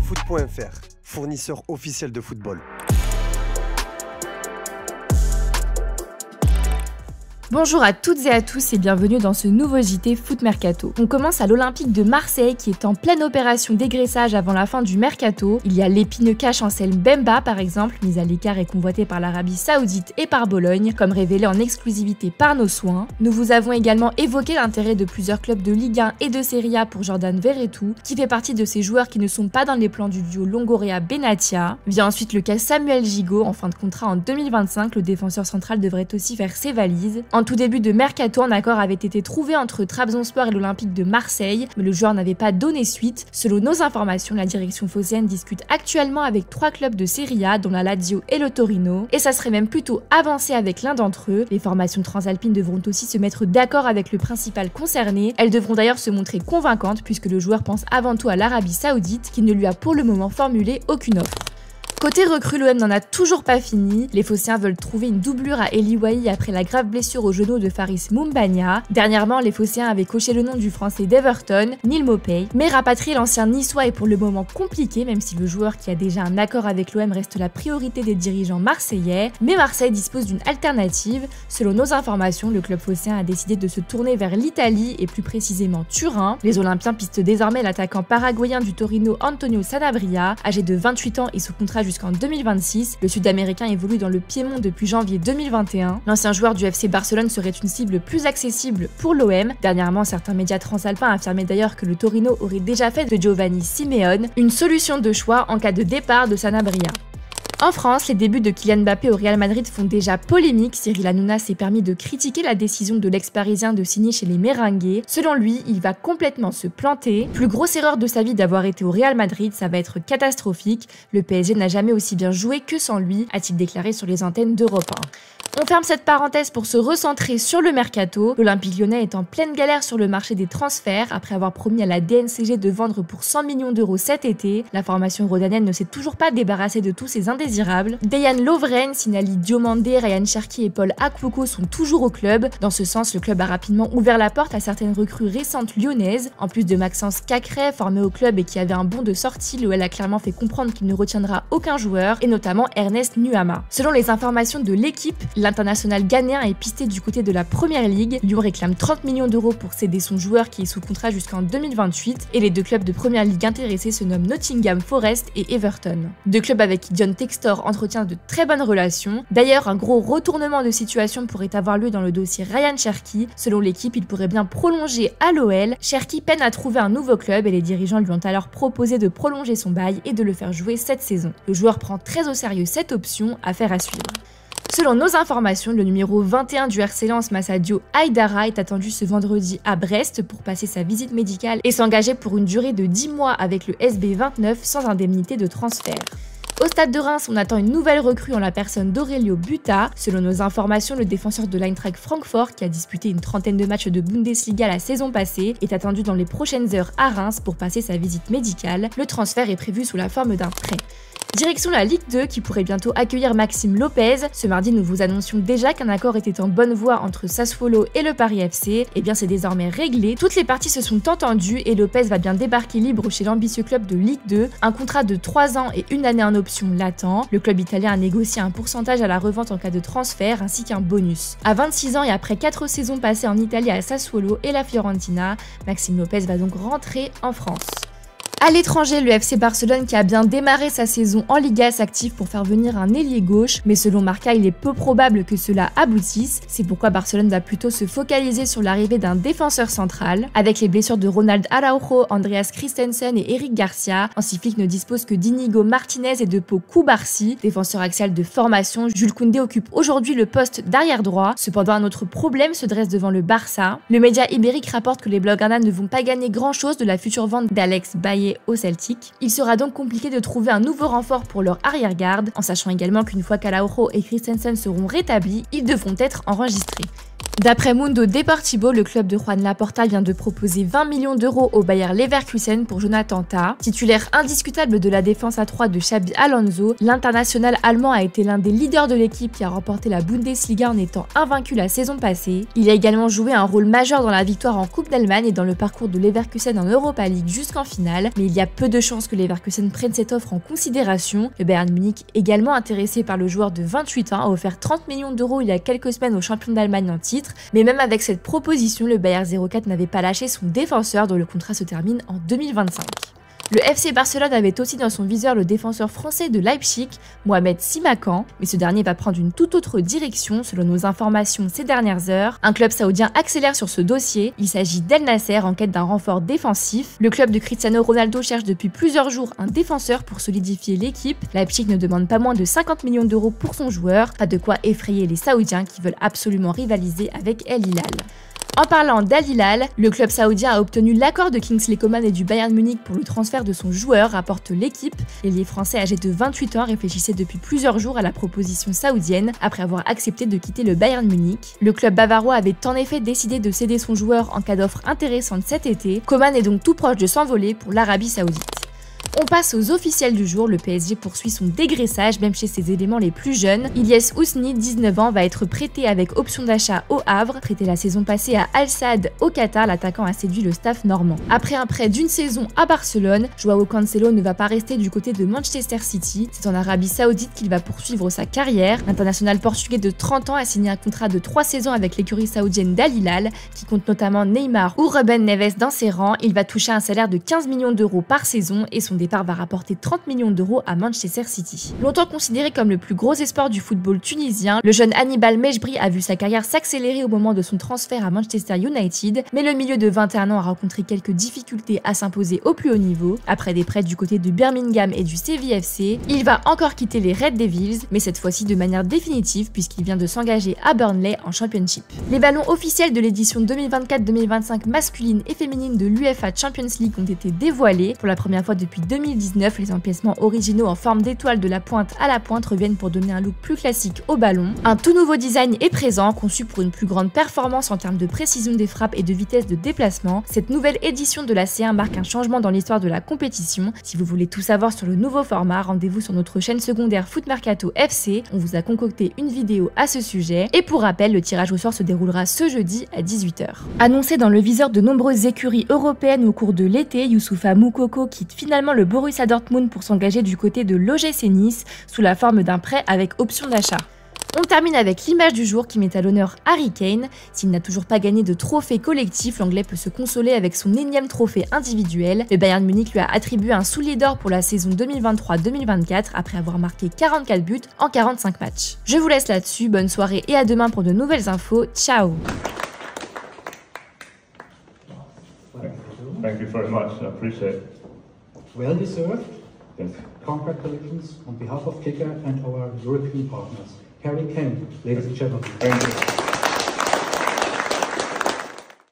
Foot.fr, fournisseur officiel de football. Bonjour à toutes et à tous et bienvenue dans ce nouveau JT Foot Mercato. On commence à l'Olympique de Marseille qui est en pleine opération dégraissage avant la fin du mercato. Il y a l'épineux cash Ansel Mbemba par exemple, mis à l'écart et convoité par l'Arabie Saoudite et par Bologne, comme révélé en exclusivité par nos soins. Nous vous avons également évoqué l'intérêt de plusieurs clubs de Ligue 1 et de Serie A pour Jordan Verretou, qui fait partie de ces joueurs qui ne sont pas dans les plans du duo Longoria-Benatia. Vient ensuite le cas Samuel Gigot, en fin de contrat en 2025, le défenseur central devrait aussi faire ses valises. En tout début de mercato, un accord avait été trouvé entre Trabzonspor et l'Olympique de Marseille, mais le joueur n'avait pas donné suite. Selon nos informations, la direction phocéenne discute actuellement avec 3 clubs de Serie A, dont la Lazio et le Torino, et ça serait même plutôt avancé avec l'un d'entre eux. Les formations transalpines devront aussi se mettre d'accord avec le principal concerné. Elles devront d'ailleurs se montrer convaincantes puisque le joueur pense avant tout à l'Arabie Saoudite, qui ne lui a pour le moment formulé aucune offre. Côté recrue, l'OM n'en a toujours pas fini. Les Phocéens veulent trouver une doublure à Eli Wahi après la grave blessure au genou de Faris Moumbagna. Dernièrement, les Phocéens avaient coché le nom du français d'Everton, Neal Maupay. Mais rapatrier l'ancien niçois est pour le moment compliqué, même si le joueur qui a déjà un accord avec l'OM reste la priorité des dirigeants marseillais. Mais Marseille dispose d'une alternative. Selon nos informations, le club phocéen a décidé de se tourner vers l'Italie et plus précisément Turin. Les Olympiens pistent désormais l'attaquant paraguayen du Torino Antonio Sanabria, âgé de 28 ans et sous contrat jusqu'en 2026. Le Sud-Américain évolue dans le Piémont depuis janvier 2021. L'ancien joueur du FC Barcelone serait une cible plus accessible pour l'OM. Dernièrement, certains médias transalpins affirmaient d'ailleurs que le Torino aurait déjà fait de Giovanni Simeone une solution de choix en cas de départ de Sanabria. En France, les débuts de Kylian Mbappé au Real Madrid font déjà polémique. Cyril Hanouna s'est permis de critiquer la décision de l'ex-parisien de signer chez les Merengues. Selon lui, il va complètement se planter. Plus grosse erreur de sa vie d'avoir été au Real Madrid, ça va être catastrophique. Le PSG n'a jamais aussi bien joué que sans lui, a-t-il déclaré sur les antennes d'Europe 1. On ferme cette parenthèse pour se recentrer sur le mercato. L'Olympique Lyonnais est en pleine galère sur le marché des transferts après avoir promis à la DNCG de vendre pour 100 millions d'euros cet été. La formation rhodanienne ne s'est toujours pas débarrassée de tous ses indésirables. Dejan Lovren, Sinali Diomandé, Ryan Cherki et Paul Akpoko sont toujours au club. Dans ce sens, le club a rapidement ouvert la porte à certaines recrues récentes lyonnaises. En plus de Maxence Cacré, formé au club et qui avait un bon de sortie, l'OL a clairement fait comprendre qu'il ne retiendra aucun joueur, et notamment Ernest Nuama. Selon les informations de l'équipe, l'international ghanéen est pisté du côté de la Première Ligue. Lyon réclame 30 millions d'euros pour céder son joueur qui est sous contrat jusqu'en 2028 et les deux clubs de Première Ligue intéressés se nomment Nottingham Forest et Everton. Deux clubs avec qui John Textor entretient de très bonnes relations. D'ailleurs, un gros retournement de situation pourrait avoir lieu dans le dossier Ryan Cherki. Selon l'équipe, il pourrait bien prolonger à l'OL. Cherki peine à trouver un nouveau club et les dirigeants lui ont alors proposé de prolonger son bail et de le faire jouer cette saison. Le joueur prend très au sérieux cette option, affaire à suivre. Selon nos informations, le numéro 21 du RC Lens, Massadio Haidara, est attendu ce vendredi à Brest pour passer sa visite médicale et s'engager pour une durée de 10 mois avec le SB29 sans indemnité de transfert. Au stade de Reims, on attend une nouvelle recrue en la personne d'Aurelio Buta. Selon nos informations, le défenseur de l'Eintracht Francfort, qui a disputé une trentaine de matchs de Bundesliga la saison passée, est attendu dans les prochaines heures à Reims pour passer sa visite médicale. Le transfert est prévu sous la forme d'un prêt. Direction la Ligue 2 qui pourrait bientôt accueillir Maxime Lopez. Ce mardi, nous vous annoncions déjà qu'un accord était en bonne voie entre Sassuolo et le Paris FC. Et bien, c'est désormais réglé. Toutes les parties se sont entendues et Lopez va bien débarquer libre chez l'ambitieux club de Ligue 2. Un contrat de 3 ans et 1 année en option l'attend. Le club italien a négocié un pourcentage à la revente en cas de transfert ainsi qu'un bonus. À 26 ans et après 4 saisons passées en Italie à Sassuolo et la Fiorentina, Maxime Lopez va donc rentrer en France. À l'étranger, le FC Barcelone qui a bien démarré sa saison en Liga s'active pour faire venir un ailier gauche, mais selon Marca, il est peu probable que cela aboutisse. C'est pourquoi Barcelone va plutôt se focaliser sur l'arrivée d'un défenseur central. Avec les blessures de Ronald Araujo, Andreas Christensen et Eric Garcia, ainsi Flick ne dispose que d'Inigo Martinez et de Pau Koubarsi. Défenseur axial de formation, Jules Koundé occupe aujourd'hui le poste d'arrière droit. Cependant, un autre problème se dresse devant le Barça. Le média ibérique rapporte que les Blaugrana ne vont pas gagner grand-chose de la future vente d'Alex Bailly au Celtic. Il sera donc compliqué de trouver un nouveau renfort pour leur arrière-garde, en sachant également qu'une fois qu'Araujo et Christensen seront rétablis, ils devront être enregistrés. D'après Mundo Deportivo, le club de Juan Laporta vient de proposer 20 millions d'euros au Bayer Leverkusen pour Jonathan Tah. Titulaire indiscutable de la défense à 3 de Xabi Alonso, l'international allemand a été l'un des leaders de l'équipe qui a remporté la Bundesliga en étant invaincu la saison passée. Il a également joué un rôle majeur dans la victoire en Coupe d'Allemagne et dans le parcours de Leverkusen en Europa League jusqu'en finale, mais il y a peu de chances que Leverkusen prenne cette offre en considération. Le Bayern Munich, également intéressé par le joueur de 28 ans, a offert 30 millions d'euros il y a quelques semaines au champion d'Allemagne en titre. Mais même avec cette proposition, le Bayer 04 n'avait pas lâché son défenseur dont le contrat se termine en 2025. Le FC Barcelone avait aussi dans son viseur le défenseur français de Leipzig, Mohamed Simakan, mais ce dernier va prendre une toute autre direction selon nos informations ces dernières heures. Un club saoudien accélère sur ce dossier, il s'agit d'El Nasser en quête d'un renfort défensif. Le club de Cristiano Ronaldo cherche depuis plusieurs jours un défenseur pour solidifier l'équipe. Leipzig ne demande pas moins de 50 millions d'euros pour son joueur, pas de quoi effrayer les Saoudiens qui veulent absolument rivaliser avec El Hilal. En parlant d'Al Hilal, le club saoudien a obtenu l'accord de Kingsley Coman et du Bayern Munich pour le transfert de son joueur, rapporte l'équipe. L'ailier français âgé de 28 ans réfléchissait depuis plusieurs jours à la proposition saoudienne après avoir accepté de quitter le Bayern Munich. Le club bavarois avait en effet décidé de céder son joueur en cas d'offre intéressante cet été. Coman est donc tout proche de s'envoler pour l'Arabie Saoudite. On passe aux officiels du jour, le PSG poursuit son dégraissage même chez ses éléments les plus jeunes. Ilyes Ousni, 19 ans, va être prêté avec option d'achat au Havre. Prêté la saison passée à Al Sadd au Qatar, l'attaquant a séduit le staff normand. Après un prêt d'une saison à Barcelone, Joao Cancelo ne va pas rester du côté de Manchester City. C'est en Arabie Saoudite qu'il va poursuivre sa carrière. L'international portugais de 30 ans a signé un contrat de 3 saisons avec l'écurie saoudienne d'Al Hilal, qui compte notamment Neymar ou Ruben Neves dans ses rangs. Il va toucher un salaire de 15 millions d'euros par saison et son départ va rapporter 30 millions d'euros à Manchester City. Longtemps considéré comme le plus gros espoir du football tunisien, le jeune Hannibal Mejbri a vu sa carrière s'accélérer au moment de son transfert à Manchester United, mais le milieu de 21 ans a rencontré quelques difficultés à s'imposer au plus haut niveau. Après des prêts du côté de Birmingham et du CVFC, il va encore quitter les Red Devils, mais cette fois-ci de manière définitive puisqu'il vient de s'engager à Burnley en Championship. Les ballons officiels de l'édition 2024-2025 masculine et féminine de l'UEFA Champions League ont été dévoilés. Pour la première fois depuis 2019, les empiècements originaux en forme d'étoile de la pointe à la pointe reviennent pour donner un look plus classique au ballon. Un tout nouveau design est présent, conçu pour une plus grande performance en termes de précision des frappes et de vitesse de déplacement. Cette nouvelle édition de la C1 marque un changement dans l'histoire de la compétition. Si vous voulez tout savoir sur le nouveau format, rendez-vous sur notre chaîne secondaire Foot Mercato FC. On vous a concocté une vidéo à ce sujet. Et pour rappel, le tirage au sort se déroulera ce jeudi à 18 h. Annoncé dans le viseur de nombreuses écuries européennes au cours de l'été, Youssoufa Moukoko quitte finalement le Borussia Dortmund pour s'engager du côté de l'OGC Nice sous la forme d'un prêt avec option d'achat. On termine avec l'image du jour qui met à l'honneur Harry Kane. S'il n'a toujours pas gagné de trophée collectif, l'Anglais peut se consoler avec son énième trophée individuel. Le Bayern Munich lui a attribué un soulier d'or pour la saison 2023-2024 après avoir marqué 44 buts en 45 matchs. Je vous laisse là-dessus, bonne soirée et à demain pour de nouvelles infos. Ciao. Thank you very much. I appreciate it. Well deserved. Yes. Congratulations on behalf of Kicker and our European partners. Harry Kane, ladies and gentlemen. Thank you.